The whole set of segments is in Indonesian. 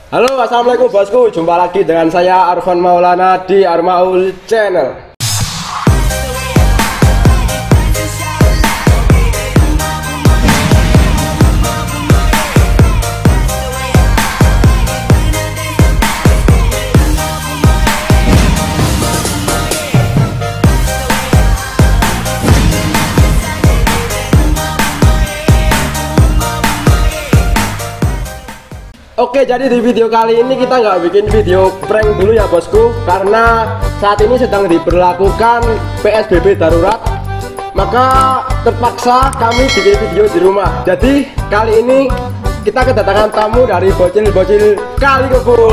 Halo, assalamualaikum bosku. Jumpa lagi dengan saya Arfan Maulana di Armaul Channel. Oke, jadi di video kali ini kita nggak bikin video prank dulu ya bosku, karena saat ini sedang diberlakukan PSBB darurat, maka terpaksa kami bikin video di rumah. Jadi kali ini kita kedatangan tamu dari bocil-bocil Kali Kebun.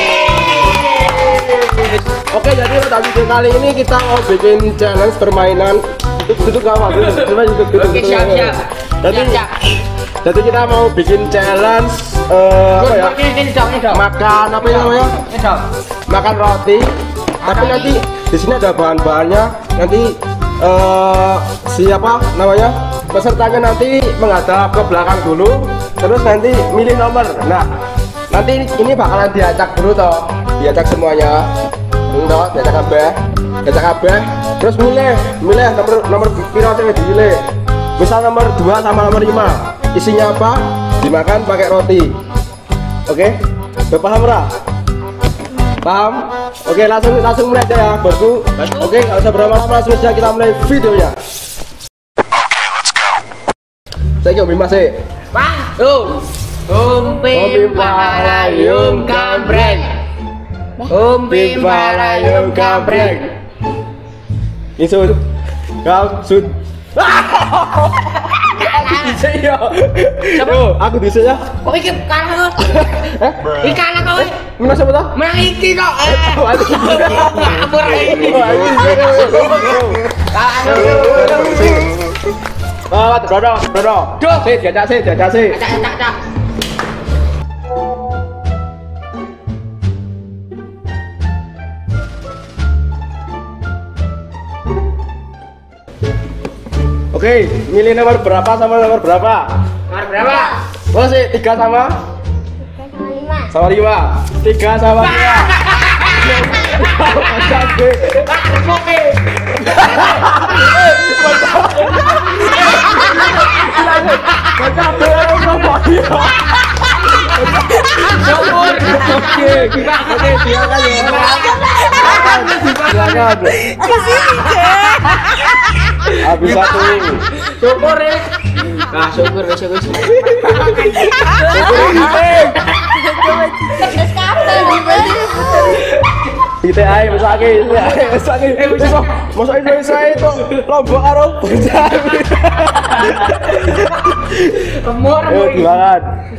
Oke, jadi pada video kali ini kita mau bikin challenge permainan. Duduk gak apa? Duduk. Oke, siap. Jadi kita mau bikin challenge apa ya? Makan apa ya namanya? Makan roti. Tapi nanti di sini ada bahan-bahannya. Nanti siapa namanya? Pesertanya nanti menghadap ke belakang dulu, terus nanti milih nomor. Nah, nanti ini bakalan diacak dulu toh. Diacak semuanya. Enggak, diacak kabeh. Terus milih nomor piro sing dipilih. Misal nomor 2 sama nomor 5. Isinya apa? Dimakan pakai roti. Oke? Udah paham ora? Paham? Oke, langsung mulai aja ya bosku. Oke, nggak usah berlama-lama, langsung saja kita mulai videonya. Saya kira Bima sih. Umpi palayung kampreng. Umpi palayung kampreng. Insud. Kau sud. Saya. Aku bisa ya. Kok iki kalah kok? Iki kalah kok. Menang siapa toh? Menang iki kok. Bro. Diajak sih. Cak. Oke, milih nomor berapa sama nomor berapa? Nomor berapa? Oh sih, 3 sama? 5. Sama 5. 3 sama 5. Oke. Silakan. Habis satu. Syukur ya. Nah, syukur wis. Kita ae mesake. Masa itu lombok karo bocah. Kemur. Ayo silakan.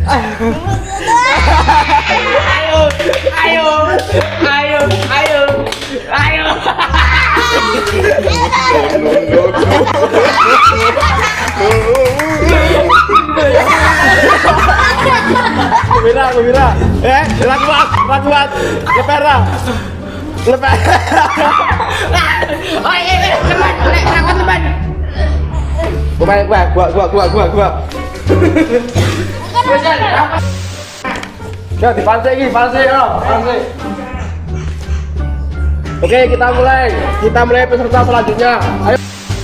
Ayo. Gembira. Rakuat. Leper. Oh iya, teman. Gua. Ya dipancing. Oke, kita mulai peserta selanjutnya. Ayo.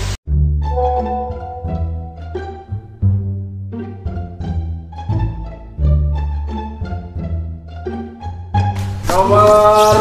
Nomor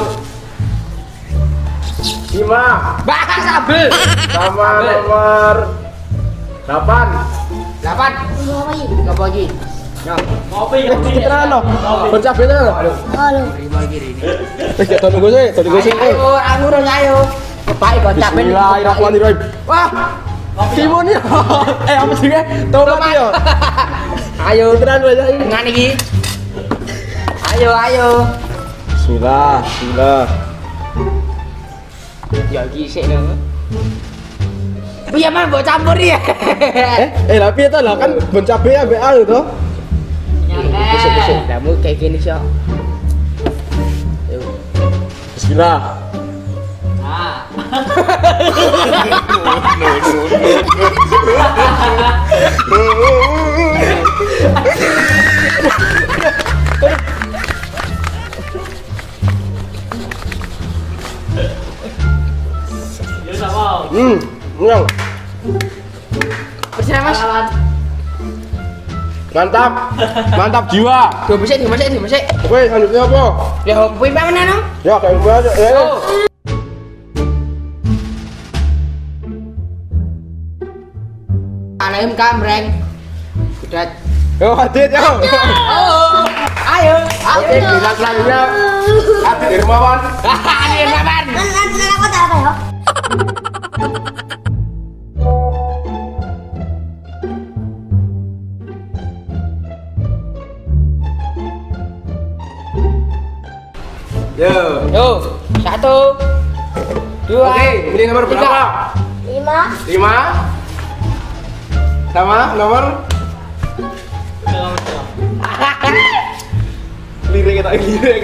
5 Bahas abel. sama nomor 8. Ngopi. Ngopi. Kita no. Bercabe to. Halo. Wis gak tunggu sih. Ayo. Kepai kok capek. Bismillahirrahmanirrahim. Wah. Timun ya. Apa sih? Tomat ya. Ayo tenan wae iki. Dengan iki. Ayo. Bismillah. Ya iki sik lho. Piye man mbok campur ya? Lah piye to lah kan bon cabe ambek anu to. Besok. Kamu kayak gini sih. Bismillah. kenyang. Bersinar Mas. Mantap. Mantap jiwa. Dimasik. Oke, selanjutnya apa? Ya kuwi mana no? Ya, kayak gimana? Ya. Oh. Anem kamreng. Udah. Yo, Adit, yo. Oh. Ayo. Oke, kita selanjutnya Adit Hermawan. Ini Hermawan. Nanti aku tak apa ya? Yo. Yo, 1 2 Oke, pilih nomor berapa? 5. 5. Sama nomor lirik kita.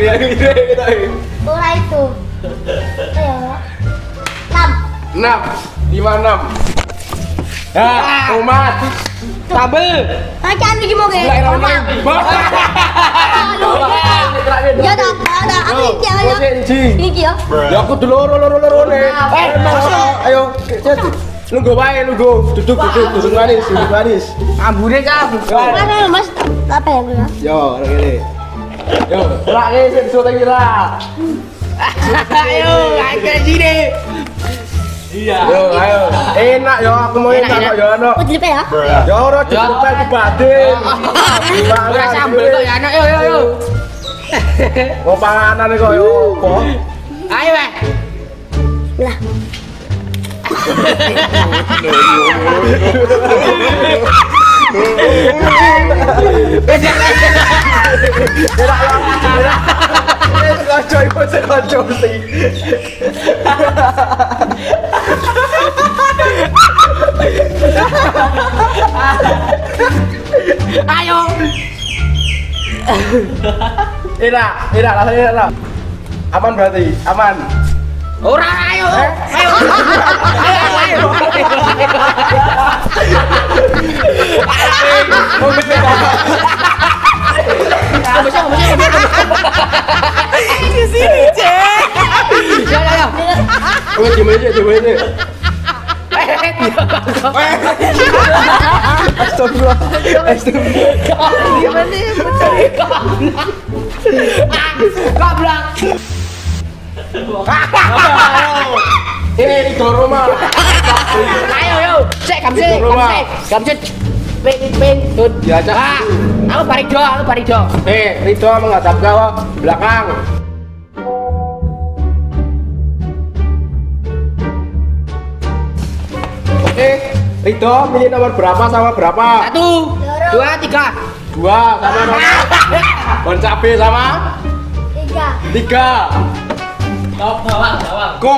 Ora itu. Ayo. 6. 6. 5 6. Ya, umat. Tabel. Bacaan iki mau ge. Ya dah, ada. Aku iki ayo. Iki ya. Ya aku dulu loro nih. Ayo, nunggu wae, duduk manis. Ambune kamu. Mana Mas? Apa ya gue? Yo, ngene. Yo, rak sing sudah kira. Ayo, ayo sini. Iya. Yo, ayo. Enak yo, aku mau enak kok yo ono. Oh, dilepe ya? Yo ora dilepe dibadin. Ora sambel kok ya anak. Yo. Mau panganan kok yo opo? Ayo weh. Lah. Kocok sih. Ayo. Enak, rasanya enak. Aman berarti, aman. Ora ayo. Ayo. Di sini, Cek. Ya. Oke, gimana aja. Astagfirullah. Gimana nih? Goblok. Ini di rumah. Ayo. Cek kamsit. Ping. Tut. Diajak. Aku barido. Rido menghadap ke belakang. Oke, Rido milih nomor berapa sama berapa? 1 2 3. 2 sama nomor. Bon cabe sama 3. Bawang. Kok.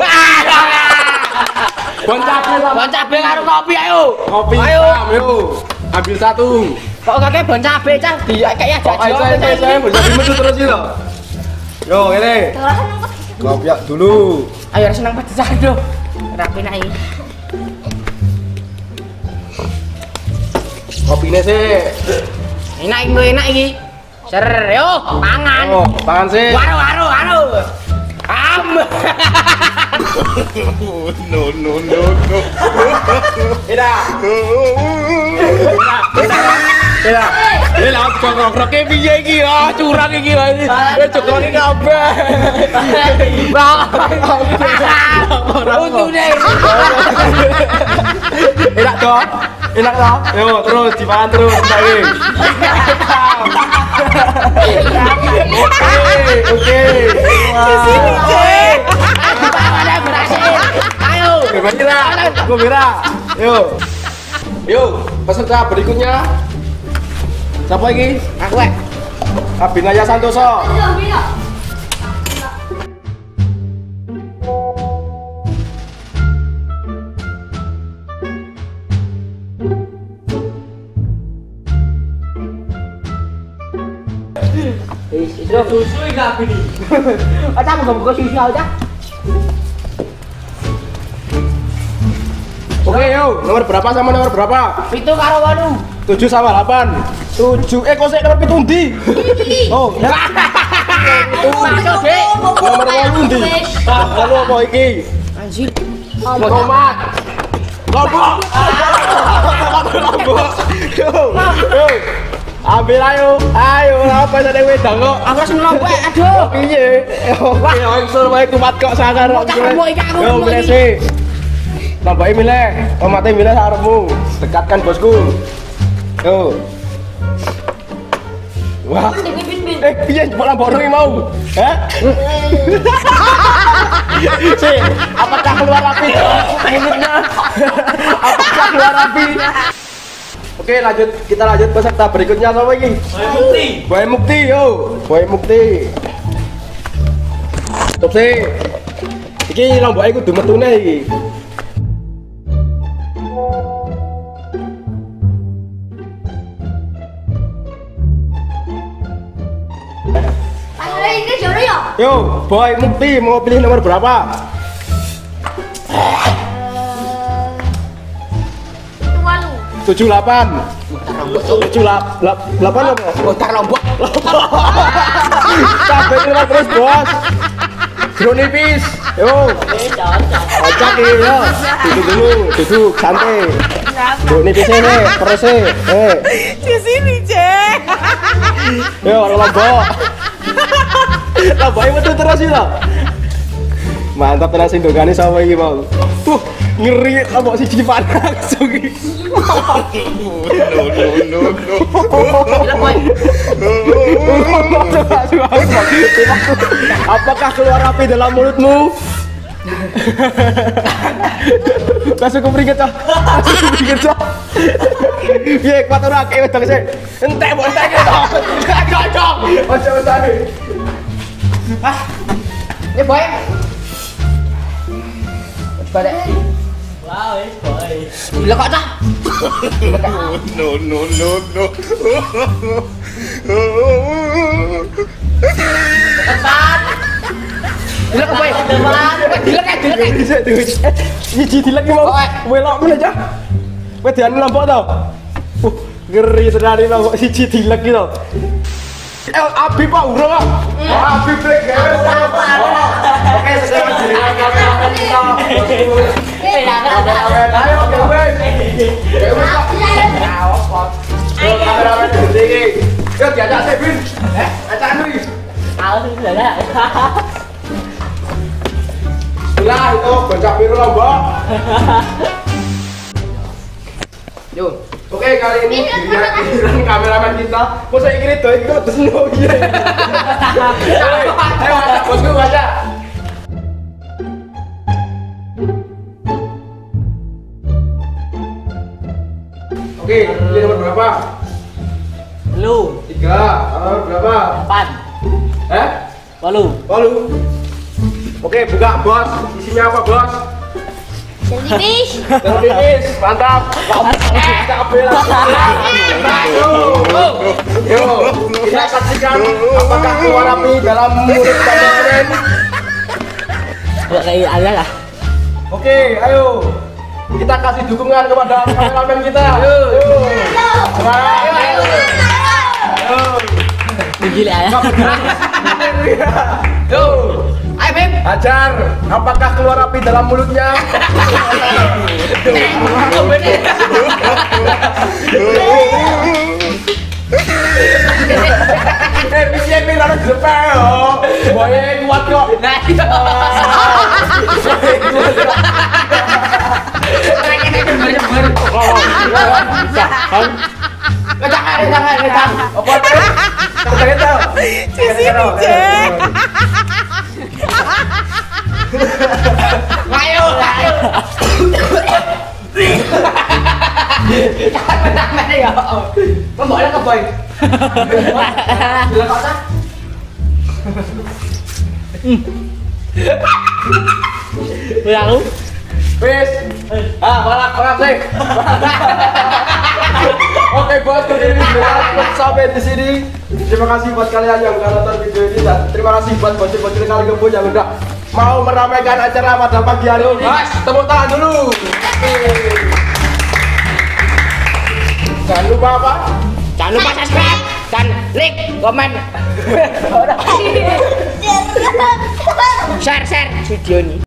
Bon cabe sama Bon cabe karo kopi ayo. kopi. Ayo. Ayo. Ambil 1. Kok kakek bon cabe cang kayak Kok saya bon cabe metu terus iki lho. Yo, ini. Kopi dulu. Ayo seneng pedesan do. Rapi naik. Kopine sih. Enak iki. Ser yo, pangan. Oh, pangan sih. Waru. No. Ida. Ini lah cokro-cokroke piye iki? Ah, curang iki. Cokroke kabeh. Untune. Enak toh? Yo, terus dimakan terus lagi. Oke. Di sini, Cek. Ada berhasil. Ayo. Gembira. Yo, peserta berikutnya. Siapa lagi? Aku Abinaya Santoso. Susu enggak bini. Aja mau buka susu aja. Oke, yo, nomor berapa sama nomor berapa? Itu karo 8. 7 sama 8. 7. Kok sik nomor 7 ndi? Oh, Masuk, Dek. nomor 8 ndi? Lalu apa iki? Anjir. Tomat. Lombok. Lombok. Yo. Ambil ayo. Ayo apa sing wedang kok. Aku wis ngelompok aduh. Piye? Wah, langsung wae kumat kok sangar. Yo milih. Lomboke milih. Omate milih saremu. Dekatkan bosku. Yo. Wah. Piye bola borong mau? Hah? Si, apakah keluar api mulutnya? Apakah keluar api? Oke, lanjut, kita lanjut peserta berikutnya sama ini. Boy Mukti, yo. Boy Mukti. Stop sih. Iki lomboke kudu metune iki. Ini jauh ya? Yo, Boy Mukti mau pilih nomor berapa? 78. 78 apa? Botar Lombok. Sampai terima terus bos. Bro nipis. Yo. Kocak ini yo. Duduk santai. Bro nipis ini terus Di sini, Cek. Yo orang Lombok. Lombok itu terus itu. Mantap tenan sing dongane sama iki mau. Ngeri Lombok siji panas iki. Apakah keluar api dalam mulutmu? Langsung kepringet cah. Langsung kepringet cah. Piye kuat ora kae wedang sik. Entek mbok entek to. Cocok. Ojo usane. Ini boy. Balik. Wow, boy. Gila kok cah. No. Tepat. Gila kok boy. Gila kayak. Siji dilek mau. Welok meneh cah. Wedan Lombok to. Ngeri tenan iki Lombok siji dilek iki to. Abi Pak Urung. Abi Black guys. Oke, sekarang dirikan kita. Ayo, kameramen berhenti. Yuk diajak sih, Bin. Ajak nih. Lah itu bocah biru Lombok. Yuk. Oke, kali ini giliran kameramen kita. Kok saya kira itu kok desno piye. Ayo ajak bosku ajak. Oke, ini nomor berapa? Lu 3. Nomor berapa? 4. 8. 8. Oke, buka bos. Isinya apa bos? Jellyfish. Jellyfish, mantap. Kita ambil Yuk, kita saksikan apakah keluar api dalam mulut kameramen. Kayak ada lah. Oke, ayo. Kita kasih dukungan kepada kameramen kita. Yuk. Gila ya. Yuk. Ayo Beb. Ajar, apakah keluar api dalam mulutnya? Bisa bilang harus jepel loh. Boye kuat kok. Nah, iya. Jangan. Apa tuh? Kita Di sini, Cek. Ayo. Jangan menang ya. Memboleh ke boy. Gila kok cah. Lalu Wis. Balak sih. Oke bos, ini sampai di sini. Terima kasih buat kalian yang udah nonton video ini dan terima kasih buat bocil-bocil kali kebun yang udah mau meramaikan acara pada pagi hari ini. Mas, tepuk tangan dulu. Jangan lupa apa? Jangan lupa subscribe dan like, komen. Share video ini.